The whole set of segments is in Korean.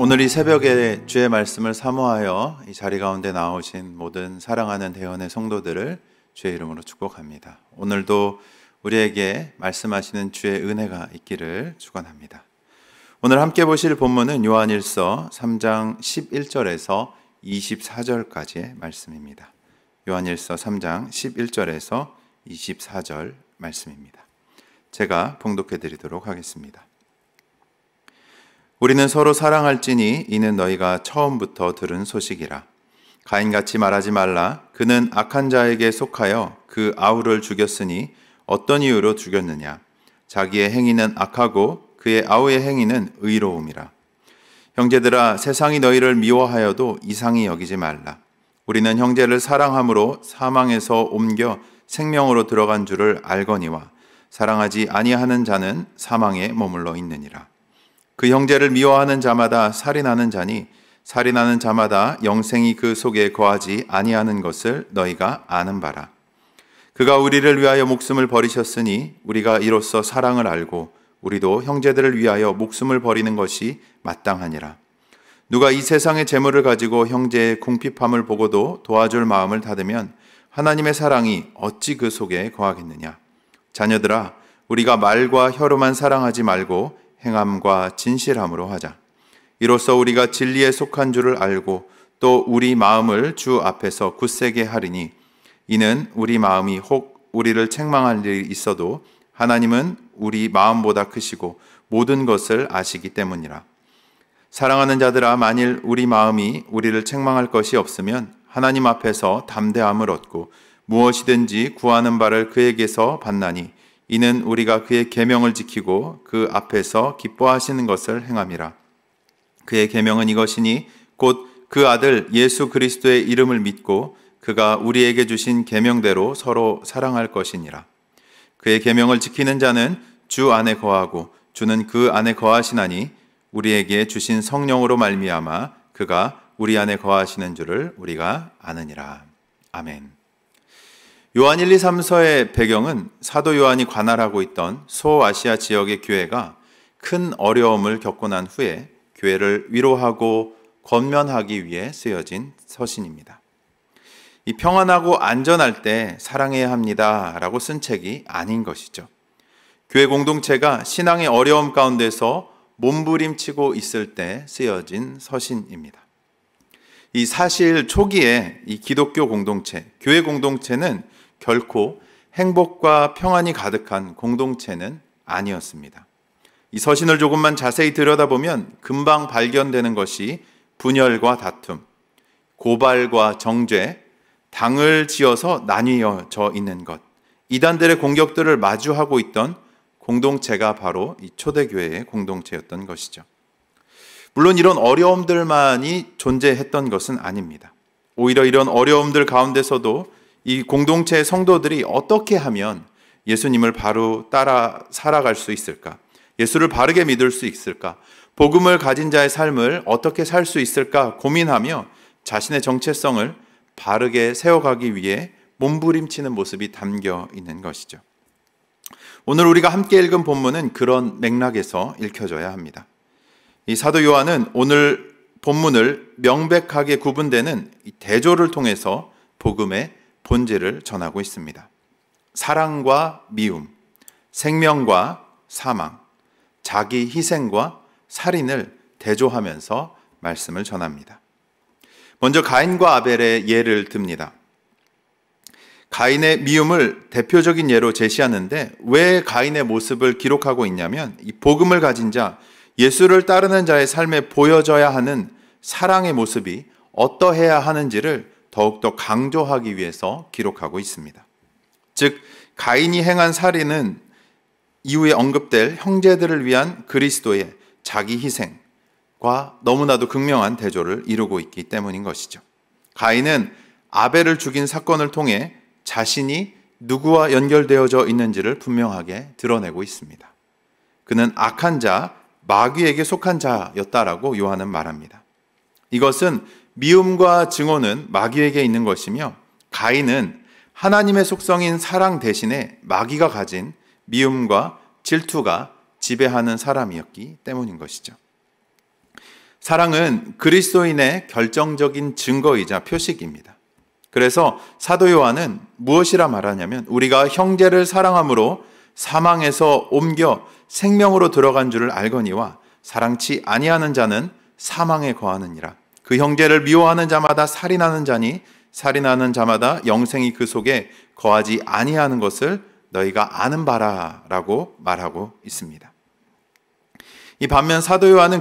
오늘 이 새벽에 주의 말씀을 사모하여 이 자리 가운데 나오신 모든 사랑하는 대원의 성도들을 주의 이름으로 축복합니다. 오늘도 우리에게 말씀하시는 주의 은혜가 있기를 축원합니다. 오늘 함께 보실 본문은 요한일서 3장 11절에서 24절까지의 말씀입니다. 요한일서 3장 11절에서 24절 말씀입니다. 제가 봉독해 드리도록 하겠습니다. 우리는 서로 사랑할지니 이는 너희가 처음부터 들은 소식이라. 가인같이 말하지 말라. 그는 악한 자에게 속하여 그 아우를 죽였으니 어떤 이유로 죽였느냐. 자기의 행위는 악하고 그의 아우의 행위는 의로움이라. 형제들아, 세상이 너희를 미워하여도 이상히 여기지 말라. 우리는 형제를 사랑함으로 사망에서 옮겨 생명으로 들어간 줄을 알거니와 사랑하지 아니하는 자는 사망에 머물러 있느니라. 그 형제를 미워하는 자마다 살인하는 자니 살인하는 자마다 영생이 그 속에 거하지 아니하는 것을 너희가 아는 바라. 그가 우리를 위하여 목숨을 버리셨으니 우리가 이로써 사랑을 알고 우리도 형제들을 위하여 목숨을 버리는 것이 마땅하니라. 누가 이 세상의 재물을 가지고 형제의 궁핍함을 보고도 도와줄 마음을 닫으면 하나님의 사랑이 어찌 그 속에 거하겠느냐. 자녀들아, 우리가 말과 혀로만 사랑하지 말고 행함과 진실함으로 하자. 이로써 우리가 진리에 속한 줄을 알고 또 우리 마음을 주 앞에서 굳세게 하리니 이는 우리 마음이 혹 우리를 책망할 일이 있어도 하나님은 우리 마음보다 크시고 모든 것을 아시기 때문이라. 사랑하는 자들아, 만일 우리 마음이 우리를 책망할 것이 없으면 하나님 앞에서 담대함을 얻고 무엇이든지 구하는 바를 그에게서 받나니 이는 우리가 그의 계명을 지키고 그 앞에서 기뻐하시는 것을 행함이라. 그의 계명은 이것이니 곧 그 아들 예수 그리스도의 이름을 믿고 그가 우리에게 주신 계명대로 서로 사랑할 것이니라. 그의 계명을 지키는 자는 주 안에 거하고 주는 그 안에 거하시나니 우리에게 주신 성령으로 말미암아 그가 우리 안에 거하시는 줄을 우리가 아느니라. 아멘. 요한 1, 2, 3서의 배경은 사도 요한이 관할하고 있던 소아시아 지역의 교회가 큰 어려움을 겪고 난 후에 교회를 위로하고 권면하기 위해 쓰여진 서신입니다. 이 평안하고 안전할 때 사랑해야 합니다 라고 쓴 책이 아닌 것이죠. 교회 공동체가 신앙의 어려움 가운데서 몸부림치고 있을 때 쓰여진 서신입니다. 이 사실 초기에 이 기독교 공동체, 교회 공동체는 결코 행복과 평안이 가득한 공동체는 아니었습니다. 이 서신을 조금만 자세히 들여다보면 금방 발견되는 것이 분열과 다툼, 고발과 정죄, 당을 지어서 나뉘어져 있는 것, 이단들의 공격들을 마주하고 있던 공동체가 바로 이 초대교회의 공동체였던 것이죠. 물론 이런 어려움들만이 존재했던 것은 아닙니다. 오히려 이런 어려움들 가운데서도 이 공동체의 성도들이 어떻게 하면 예수님을 바로 따라 살아갈 수 있을까? 예수를 바르게 믿을 수 있을까? 복음을 가진 자의 삶을 어떻게 살 수 있을까 고민하며 자신의 정체성을 바르게 세워가기 위해 몸부림치는 모습이 담겨 있는 것이죠. 오늘 우리가 함께 읽은 본문은 그런 맥락에서 읽혀져야 합니다. 이 사도 요한은 오늘 본문을 명백하게 구분되는 대조를 통해서 복음의 본질을 전하고 있습니다. 사랑과 미움, 생명과 사망, 자기 희생과 살인을 대조하면서 말씀을 전합니다. 먼저 가인과 아벨의 예를 듭니다. 가인의 미움을 대표적인 예로 제시하는데 왜 가인의 모습을 기록하고 있냐면 이 복음을 가진 자, 예수를 따르는 자의 삶에 보여져야 하는 사랑의 모습이 어떠해야 하는지를 더욱더 강조하기 위해서 기록하고 있습니다. 즉, 가인이 행한 살인은 이후에 언급될 형제들을 위한 그리스도의 자기 희생과 너무나도 극명한 대조를 이루고 있기 때문인 것이죠. 가인은 아벨을 죽인 사건을 통해 자신이 누구와 연결되어져 있는지를 분명하게 드러내고 있습니다. 그는 악한 자, 마귀에게 속한 자였다라고 요한은 말합니다. 이것은 미움과 증오는 마귀에게 있는 것이며 가인은 하나님의 속성인 사랑 대신에 마귀가 가진 미움과 질투가 지배하는 사람이었기 때문인 것이죠. 사랑은 그리스도인의 결정적인 증거이자 표식입니다. 그래서 사도 요한은 무엇이라 말하냐면 우리가 형제를 사랑함으로 사망에서 옮겨 생명으로 들어간 줄을 알거니와 사랑치 아니하는 자는 사망에 거하느니라. 그 형제를 미워하는 자마다 살인하는 자니 살인하는 자마다 영생이 그 속에 거하지 아니하는 것을 너희가 아는 바라라고 말하고 있습니다. 이 반면 사도 요한은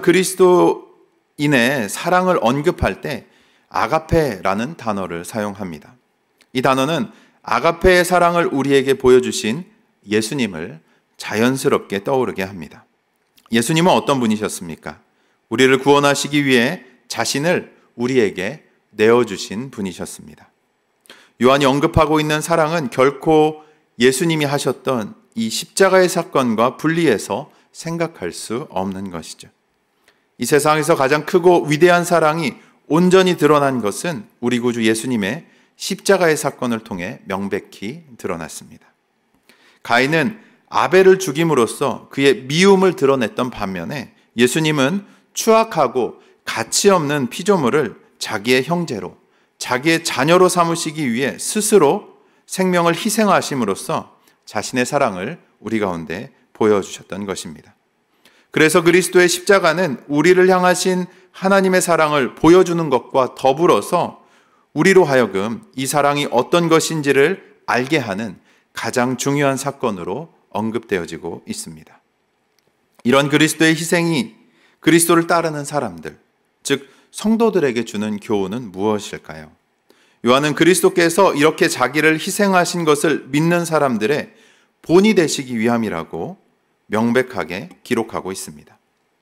그리스도인의 사랑을 언급할 때 아가페라는 단어를 사용합니다. 이 단어는 아가페의 사랑을 우리에게 보여주신 예수님을 자연스럽게 떠오르게 합니다. 예수님은 어떤 분이셨습니까? 우리를 구원하시기 위해 자신을 우리에게 내어주신 분이셨습니다. 요한이 언급하고 있는 사랑은 결코 예수님이 하셨던 이 십자가의 사건과 분리해서 생각할 수 없는 것이죠. 이 세상에서 가장 크고 위대한 사랑이 온전히 드러난 것은 우리 구주 예수님의 십자가의 사건을 통해 명백히 드러났습니다. 가인은 아벨을 죽임으로써 그의 미움을 드러냈던 반면에 예수님은 추악하고 가치 없는 피조물을 자기의 형제로, 자기의 자녀로 삼으시기 위해 스스로 생명을 희생하심으로써 자신의 사랑을 우리 가운데 보여주셨던 것입니다. 그래서 그리스도의 십자가는 우리를 향하신 하나님의 사랑을 보여주는 것과 더불어서 우리로 하여금 이 사랑이 어떤 것인지를 알게 하는 가장 중요한 사건으로 언급되어지고 있습니다. 이런 그리스도의 희생이 그리스도를 따르는 사람들, 즉 성도들에게 주는 교훈은 무엇일까요? 요한은 그리스도께서 이렇게 자기를 희생하신 것을 믿는 사람들의 본이 되시기 위함이라고 명백하게 기록하고 있습니다.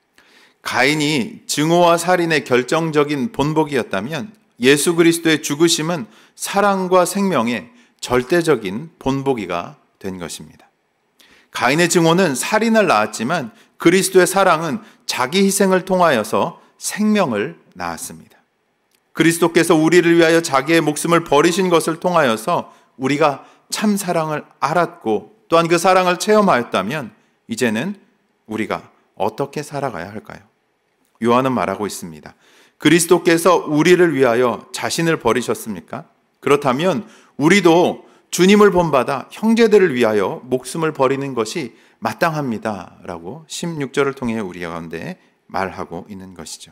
가인이 증오와 살인의 결정적인 본보기였다면 예수 그리스도의 죽으심은 사랑과 생명의 절대적인 본보기가 된 것입니다. 가인의 증오는 살인을 낳았지만 그리스도의 사랑은 자기 희생을 통하여서 생명을 낳았습니다. 그리스도께서 우리를 위하여 자기의 목숨을 버리신 것을 통하여서 우리가 참 사랑을 알았고 또한 그 사랑을 체험하였다면 이제는 우리가 어떻게 살아가야 할까요? 요한은 말하고 있습니다. 그리스도께서 우리를 위하여 자신을 버리셨습니까? 그렇다면 우리도 주님을 본받아 형제들을 위하여 목숨을 버리는 것이 마땅합니다. 라고 16절을 통해 우리 가운데 말하고 있는 것이죠.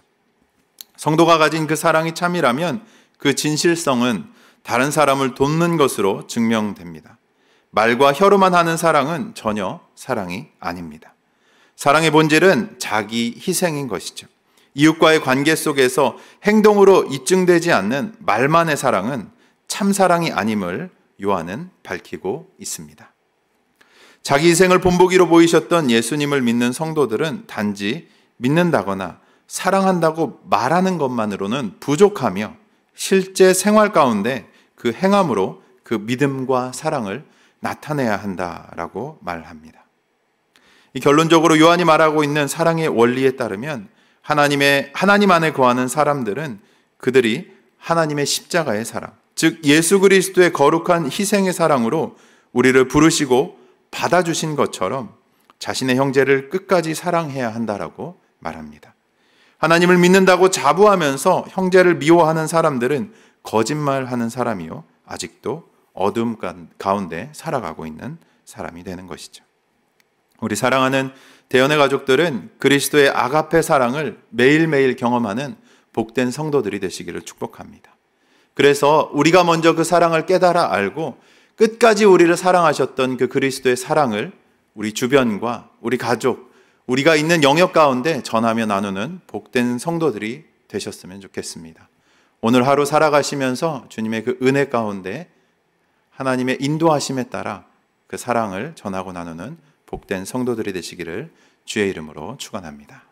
성도가 가진 그 사랑이 참이라면 그 진실성은 다른 사람을 돕는 것으로 증명됩니다. 말과 혀로만 하는 사랑은 전혀 사랑이 아닙니다. 사랑의 본질은 자기 희생인 것이죠. 이웃과의 관계 속에서 행동으로 입증되지 않는 말만의 사랑은 참 사랑이 아님을 요한은 밝히고 있습니다. 자기 희생을 본보기로 보이셨던 예수님을 믿는 성도들은 단지 믿는다거나 사랑한다고 말하는 것만으로는 부족하며 실제 생활 가운데 그 행함으로 그 믿음과 사랑을 나타내야 한다라고 말합니다. 이 결론적으로 요한이 말하고 있는 사랑의 원리에 따르면 하나님 안에 거하는 사람들은 그들이 하나님의 십자가의 사랑, 즉 예수 그리스도의 거룩한 희생의 사랑으로 우리를 부르시고 받아주신 것처럼 자신의 형제를 끝까지 사랑해야 한다라고 말합니다. 하나님을 믿는다고 자부하면서 형제를 미워하는 사람들은 거짓말하는 사람이요 아직도 어둠 가운데 살아가고 있는 사람이 되는 것이죠. 우리 사랑하는 대연의 가족들은 그리스도의 아가페 사랑을 매일매일 경험하는 복된 성도들이 되시기를 축복합니다. 그래서 우리가 먼저 그 사랑을 깨달아 알고 끝까지 우리를 사랑하셨던 그 그리스도의 사랑을 우리 주변과 우리 가족, 우리가 있는 영역 가운데 전하며 나누는 복된 성도들이 되셨으면 좋겠습니다. 오늘 하루 살아가시면서 주님의 그 은혜 가운데 하나님의 인도하심에 따라 그 사랑을 전하고 나누는 복된 성도들이 되시기를 주의 이름으로 축원합니다.